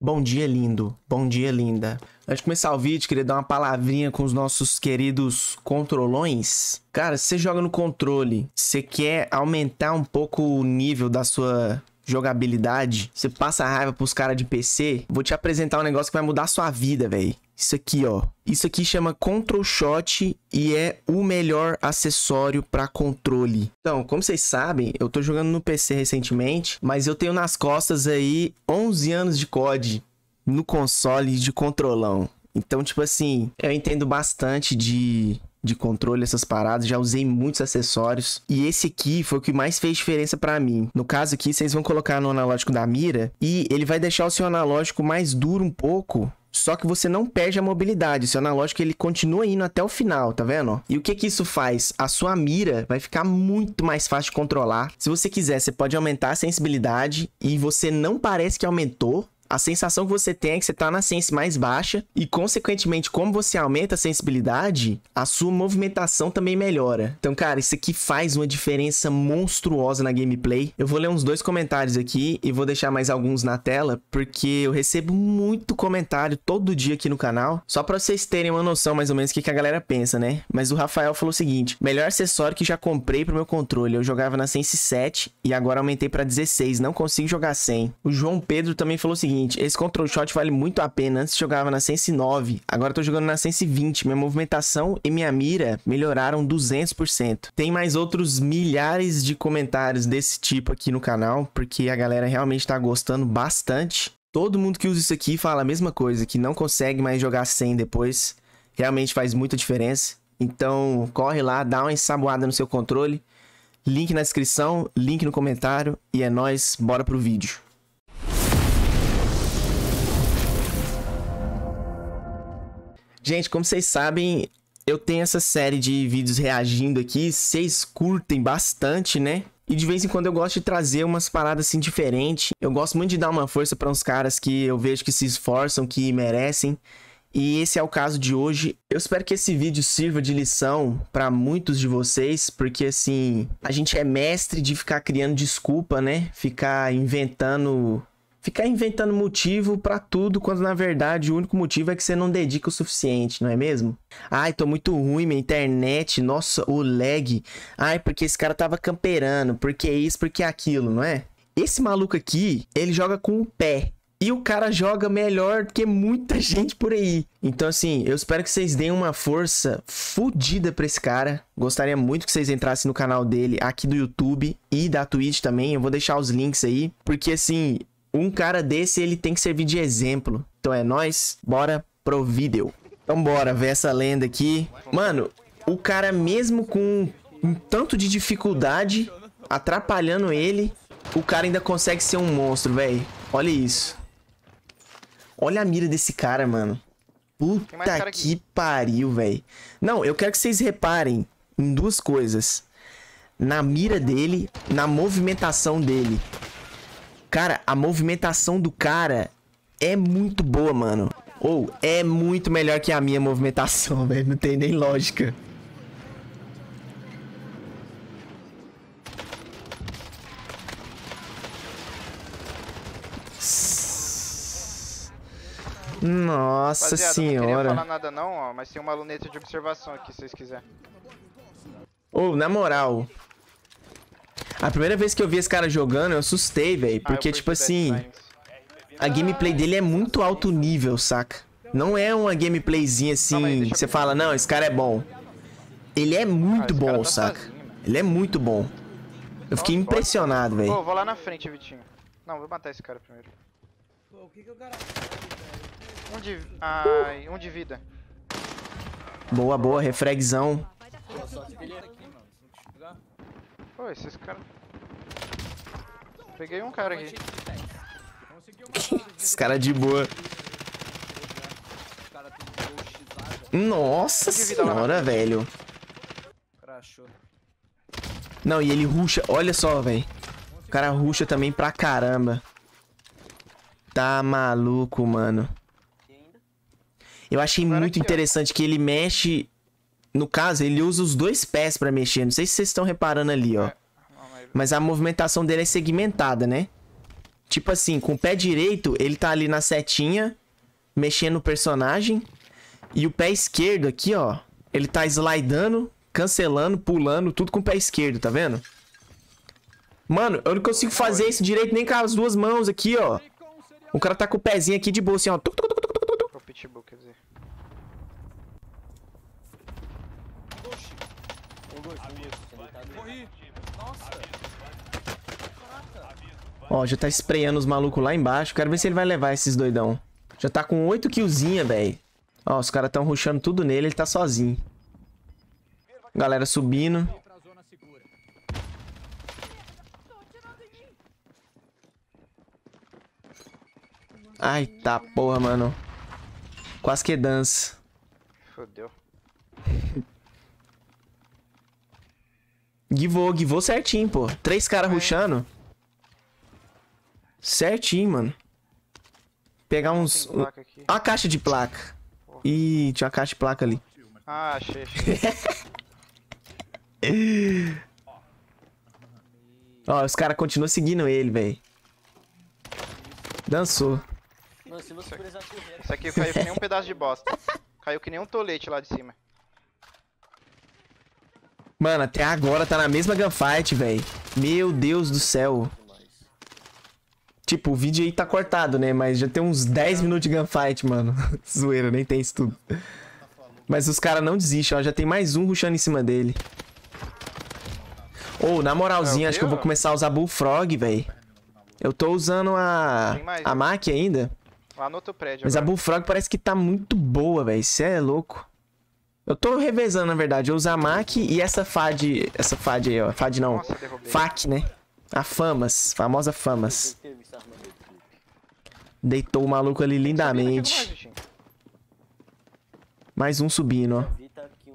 Bom dia, lindo. Bom dia, linda. Antes de começar o vídeo, queria dar uma palavrinha com os nossos queridos controlões. Cara, se você joga no controle, você quer aumentar um pouco o nível da sua jogabilidade, você passa raiva pros caras de PC, vou te apresentar um negócio que vai mudar a sua vida, velho. Isso aqui, ó. Isso aqui chama Control Shot e é o melhor acessório para controle. Então, como vocês sabem, eu tô jogando no PC recentemente, mas eu tenho nas costas aí 11 anos de COD no console de controlão. Então, tipo assim, eu entendo bastante de controle, essas paradas, já usei muitos acessórios e esse aqui foi o que mais fez diferença pra mim. No caso aqui, vocês vão colocar no analógico da mira e ele vai deixar o seu analógico mais duro um pouco, só que você não perde a mobilidade. O seu analógico ele continua indo até o final, tá vendo? E o que que isso faz? A sua mira vai ficar muito mais fácil de controlar. Se você quiser, você pode aumentar a sensibilidade e você não parece que aumentou. A sensação que você tem é que você tá na sense mais baixa e, consequentemente, como você aumenta a sensibilidade, a sua movimentação também melhora. Então, cara, isso aqui faz uma diferença monstruosa na gameplay. Eu vou ler uns 2 comentários aqui e vou deixar mais alguns na tela, porque eu recebo muito comentário todo dia aqui no canal, só pra vocês terem uma noção mais ou menos do que a galera pensa, né? Mas o Rafael falou o seguinte: melhor acessório que já comprei pro meu controle. Eu jogava na sense 7 e agora aumentei pra 16, não consigo jogar sem. O João Pedro também falou o seguinte: esse Control Shot vale muito a pena. Antes jogava na Sense 9, agora tô jogando na Sense 20. Minha movimentação e minha mira melhoraram 200%. Tem mais outros milhares de comentários desse tipo aqui no canal, porque a galera realmente tá gostando bastante. Todo mundo que usa isso aqui fala a mesma coisa, que não consegue mais jogar sem depois. Realmente faz muita diferença. Então corre lá, dá uma ensaboada no seu controle. Link na descrição, link no comentário. E é nóis, bora pro vídeo. Gente, como vocês sabem, eu tenho essa série de vídeos reagindo aqui, vocês curtem bastante, né? E de vez em quando eu gosto de trazer umas paradas assim diferentes. Eu gosto muito de dar uma força para uns caras que eu vejo que se esforçam, que merecem. E esse é o caso de hoje. Eu espero que esse vídeo sirva de lição para muitos de vocês, porque assim, a gente é mestre de ficar criando desculpa, né? Ficar inventando motivo pra tudo, quando na verdade o único motivo é que você não dedica o suficiente, não é mesmo? Ai, tô muito ruim, minha internet, nossa, o lag. Ai, porque esse cara tava camperando, porque isso, porque aquilo, não é? Esse maluco aqui, ele joga com o pé. E o cara joga melhor que muita gente por aí. Então assim, eu espero que vocês deem uma força fodida pra esse cara. Gostaria muito que vocês entrassem no canal dele aqui do YouTube e da Twitch também. Eu vou deixar os links aí, porque assim, um cara desse, ele tem que servir de exemplo. Então é nóis, bora pro vídeo. Então bora ver essa lenda aqui. Mano, o cara mesmo com um tanto de dificuldade, atrapalhando ele, o cara ainda consegue ser um monstro, velho. Olha isso. Olha a mira desse cara, mano. Puta que pariu, velho. Não, eu quero que vocês reparem em 2 coisas. Na mira dele, na movimentação dele. Cara, a movimentação do cara é muito boa, mano. Ou, é muito melhor que a minha movimentação, velho. Não tem nem lógica. Nossa Rapaziada, senhora. não queria falar nada não, ó, mas tem uma luneta de observação aqui, se vocês quiserem. Ô, na moral, a primeira vez que eu vi esse cara jogando, eu assustei, velho. Porque, tipo assim, a gameplay dele é muito alto nível, saca? Não é uma gameplayzinha assim, que você fala, não, esse cara é bom. Ele é muito bom, saca? Ele é muito bom. Eu fiquei impressionado, velho. Pô, vou lá na frente, Vitinho. Não, vou matar esse cara primeiro. Pô, o que o cara... Um de vida. Boa, boa, refragzão. Pô, esses caras... Peguei um cara aqui. Esse cara de boa. Nossa senhora, velho. Não, e ele rusha. Olha só, velho. O cara rusha também pra caramba. Tá maluco, mano. Eu achei muito interessante que ele mexe... No caso, ele usa os 2 pés pra mexer. Não sei se vocês estão reparando ali, ó. Mas a movimentação dele é segmentada, né? Tipo assim, com o pé direito, ele tá ali na setinha, mexendo no personagem. E o pé esquerdo aqui, ó, ele tá slidando, cancelando, pulando, tudo com o pé esquerdo, tá vendo? Mano, eu não consigo fazer isso direito nem com as duas mãos aqui, ó. O cara tá com o pezinho aqui de boa, assim, ó. O pitbull, quer dizer. Ó, já tá sprayando os malucos lá embaixo. Quero ver se ele vai levar esses doidão. Já tá com 8 killzinha, velho. Ó, os caras tão rushando tudo nele, ele tá sozinho. Galera subindo. Ai, tá porra, mano. Quase que dança. Fodeu. Givou certinho, pô. 3 caras rushando. Certinho, mano. Pegar uns... Tem placa aqui. Uma caixa de placa. Ih, tinha uma caixa de placa ali. Ah, achei. Ó, os caras continuam seguindo ele, velho. Dançou. Mano, se você precisar correr, Isso aqui caiu que nem um pedaço de bosta. Caiu que nem um tolete lá de cima. Mano, até agora tá na mesma gunfight, velho. Meu Deus do céu. Tipo, o vídeo aí tá cortado, né? Mas já tem uns 10 minutos de gunfight, mano. Zoeira, nem tem isso tudo. Mas os caras não desistem, ó. Já tem mais um rushando em cima dele. Ô, na moralzinha, acho que eu vou começar a usar Bullfrog, velho. Eu tô usando a Mac ainda. Lá no outro prédio. Mas a agora. Bullfrog parece que tá muito boa, velho. Cê é louco. Eu tô revezando, na verdade. Eu uso a Mac e essa FAD... Essa FAD aí, ó. FAD não. Nossa, derrubei. FAC, né? A Famas. Famosa Famas. teve essa arma dele. Deitou o maluco ali Subindo aqui do lindamente. mais, Vitinho. Mais um subindo, ó. Vi, tá aqui um.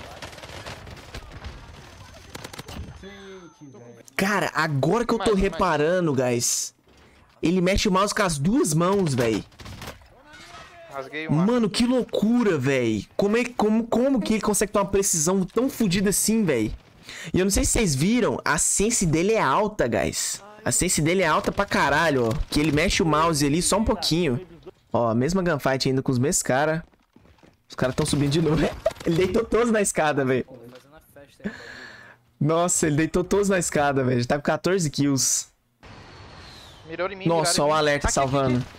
Cara, agora que eu tô Mais. reparando, guys. Ele mexe o mouse com as duas mãos, velho. Rasguei uma. Mano, que loucura, velho. Como que ele consegue ter uma precisão tão fodida assim, velho? E eu não sei se vocês viram, a sense dele é alta, guys. A sense dele é alta pra caralho, ó. Que ele mexe o mouse ali só um pouquinho. Ó, a mesma gunfight ainda com os mesmos caras. Os caras tão subindo de novo. Ele deitou todos na escada, velho. Fazendo a festa aí, bagulho. Nossa, ele deitou todos na escada, velho. Já tá com 14 kills. Mirou em mim. Nossa, miraram ó o em mim. alerta Aqui, salvando. aqui.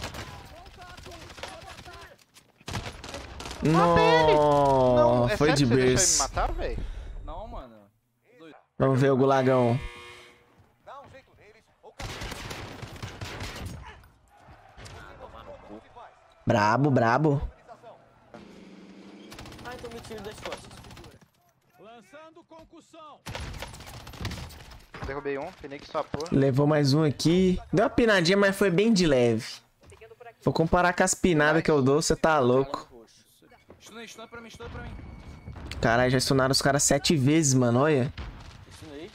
Não, Nossa, é foi sério de que você deixou ele me berço. matar, velho? Não, mano. Doido. Vamos ver o gulagão. Brabo, brabo. Ai, tô me tirando das costas. Lançando concussão. Derrubei um, Fênix swapou. Levou mais um aqui. Deu uma pinadinha, mas foi bem de leve. Vou comparar com as pinadas que eu dou, você tá louco. Estuna pra mim, estuna pra mim. Caralho, já stunaram os caras 7 vezes, mano, olha. Estuna aí.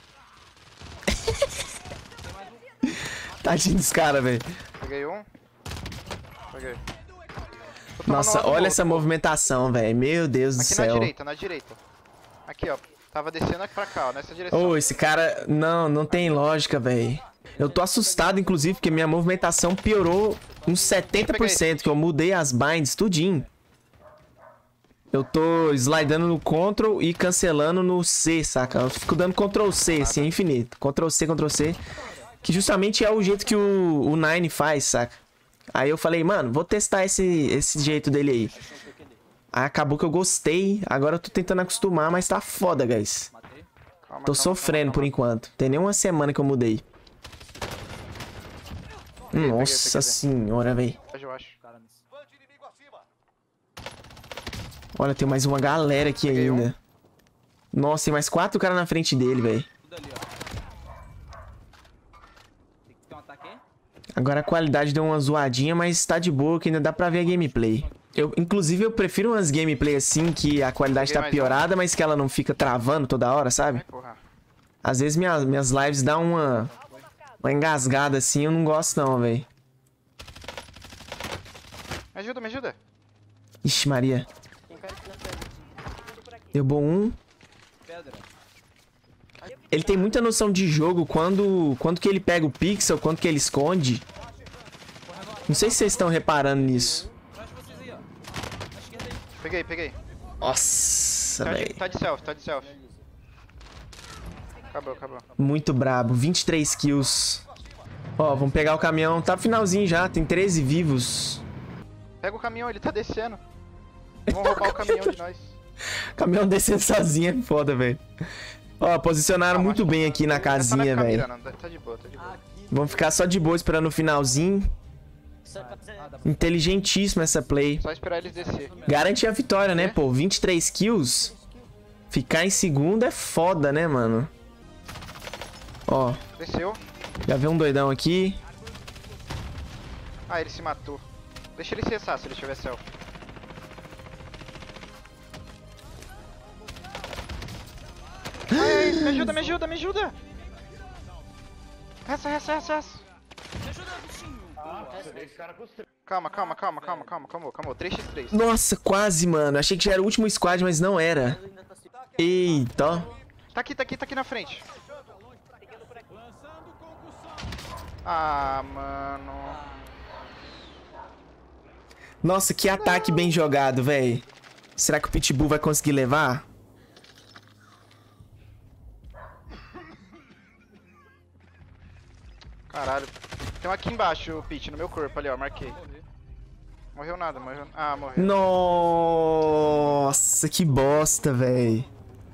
Tadinho dos caras, velho. Peguei um. Peguei. Tô tomando Nossa, uma do olha outro, essa pô. movimentação, velho. Meu Deus do Aqui na céu. direita, na direita. Aqui, ó. Tava descendo aqui pra cá, ó, nessa direção. Ô, esse cara... Não tem lógica, velho. Eu tô assustado, inclusive, porque minha movimentação piorou uns 70%, que eu mudei as binds, tudinho. Eu tô slidando no Ctrl e cancelando no C, saca? Eu fico dando Ctrl C, assim, infinito. Ctrl C, Ctrl C. Que justamente é o jeito que o Nine faz, saca? Aí eu falei, mano, vou testar esse jeito dele aí. Aí acabou que eu gostei. Agora eu tô tentando acostumar, mas tá foda, guys. Matei. Calma, Tô calma, sofrendo por calma. enquanto. Tem nem uma semana que eu mudei. peguei, Nossa peguei. senhora, velho. Eu acho. Cara, nisso. Olha, tem mais uma galera aqui Peguei um. ainda. Nossa, tem mais 4 caras na frente dele, velho. Tudo ali, ó. Tem que ter um ataque aí? Agora a qualidade deu uma zoadinha, mas tá de boa, que ainda dá pra ver a gameplay. Inclusive, eu prefiro umas gameplay assim, que a qualidade Peguei tá mais um. piorada, mas que ela não fica travando toda hora, sabe? Ai, porra. Às vezes minhas lives dão uma engasgada assim, eu não gosto não, velho. Me ajuda, me ajuda. Ixi, Maria. Tem cara aqui na pedra. Derrubou um. Pedra. Ele tem muita noção de jogo quando que ele pega o pixel, quando que ele esconde. Não sei se vocês estão reparando nisso. Atrás de vocês aí, ó. Na esquerda aí. Peguei. Nossa, velho. Tá de self. Acabou. Muito brabo. 23 kills. Ó, vamos pegar o caminhão. Tá no finalzinho já, tem 13 vivos. Pega o caminhão, ele tá descendo. Vão roubar o caminhão de nós. Caminhão descendo sozinho é foda, velho. Ó, posicionaram muito bem aqui na casinha, velho. Tá de boa. Vamos ficar só de boa esperando o finalzinho. Inteligentíssima essa play. Só esperar eles descer. Garante a vitória, né, pô? 23 kills. Ficar em segundo é foda, né, mano? Ó, Desceu. já veio um doidão aqui. Ah, ele se matou. Deixa ele cessar se ele tiver self. Ai, me ajuda. Essa. Me ajuda, bichinho. Calma. 3x3. Nossa, quase, mano. Achei que já era o último squad, mas não era. Eita, ó. Tá aqui na frente. Lançando concussão. Ah, mano. Nossa, que ataque bem jogado, velho. Será que o Pitbull vai conseguir levar? Caralho. Tem um aqui embaixo, o Pit, no meu corpo ali, ó. Marquei. Morreu nada, morreu. Ah, morreu. Nossa, que bosta, velho.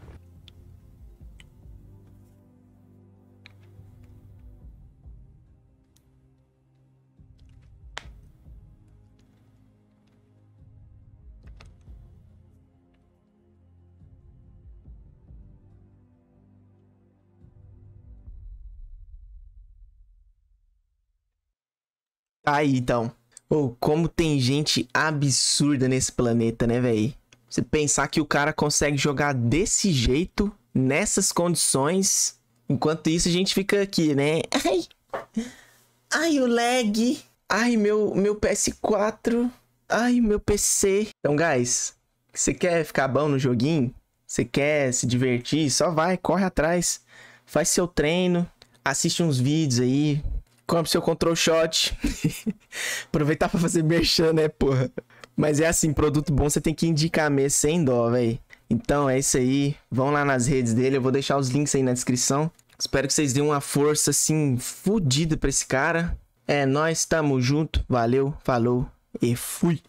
Aí, então. Ou como tem gente absurda nesse planeta, né, velho? Você pensar que o cara consegue jogar desse jeito, nessas condições, enquanto isso a gente fica aqui, né? Ai, o lag. Ai, meu PS4. Ai, meu PC. Então, guys, você quer ficar bom no joguinho? Você quer se divertir? Só vai, corre atrás. Faz seu treino, assiste uns vídeos aí. Compre seu control shot. Aproveitar pra fazer merchan, né, porra? Mas é assim, produto bom você tem que indicar mesmo, sem dó, velho. Então é isso aí. Vão lá nas redes dele, eu vou deixar os links aí na descrição. Espero que vocês deem uma força, assim, fodida pra esse cara. É, nós tamo junto. Valeu, falou e fui.